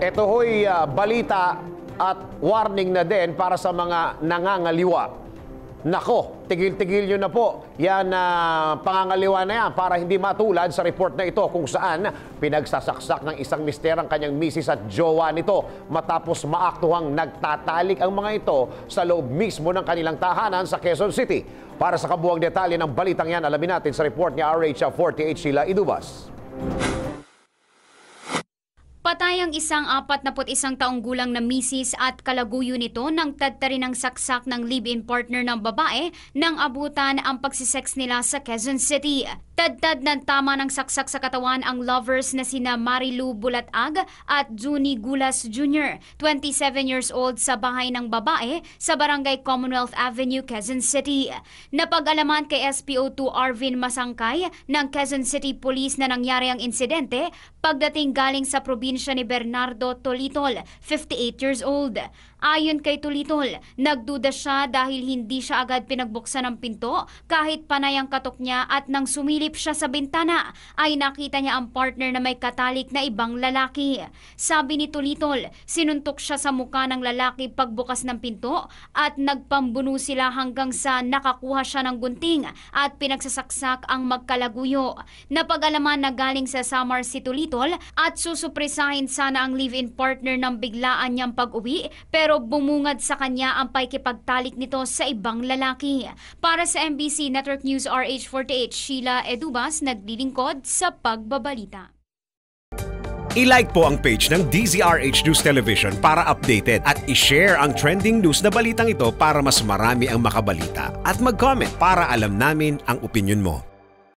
Ito ho'y balita at warning na din para sa mga nangangaliwa. Nako, tigil-tigil nyo na po. Yan, pangangaliwa na yan para hindi matulad sa report na ito kung saan pinagsasaksak ng isang mister ang kanyang misis at jowa nito matapos maaktuhang nagtatalik ang mga ito sa loob mismo ng kanilang tahanan sa Quezon City. Para sa kabuuang detalye ng balitang yan, alamin natin sa report ni RH48 Sheila Idubas. Patay ang isang 41 taong gulang na misis at kalaguyo nito nang tadtarin ng saksak ng live-in partner ng babae nang abutan ang pagsisex nila sa Quezon City. Tadtad ng tama ng saksak sa katawan ang lovers na sina Marilu Bulatag at Juni Gulas Jr., 27 years old sa bahay ng babae sa Barangay Commonwealth Avenue, Quezon City. Napag-alaman kay SPO2 Arvin Masangkay ng Quezon City Police na nangyari ang insidente pagdating galing sa probinsya ni Bernardo Tolitol, 58 years old. Ayon kay Tolitol, nagduda siya dahil hindi siya agad pinagbuksan ng pinto kahit panay ang katok niya at nang sumilip siya sa bintana ay nakita niya ang partner na may katalik na ibang lalaki. Sabi ni Tolitol, sinuntok siya sa muka ng lalaki pagbukas ng pinto at nagpambuno sila hanggang sa nakakuha siya ng gunting at pinagsasaksak ang magkalaguyo. Napag-alaman na galing sa Samar si Tolitol at susupresahin sana ang live-in partner ng biglaan niyang pag-uwi pero bumungad sa kanya ang pakikipagtalik nito sa ibang lalaki. Para sa MBC Network News RH48, Sheila Edubas, naglilingkod sa pagbabalita. I-like po ang page ng DZRH News Television para updated at i-share ang trending news na balitang ito para mas marami ang makabalita. At mag-comment para alam namin ang opinion mo.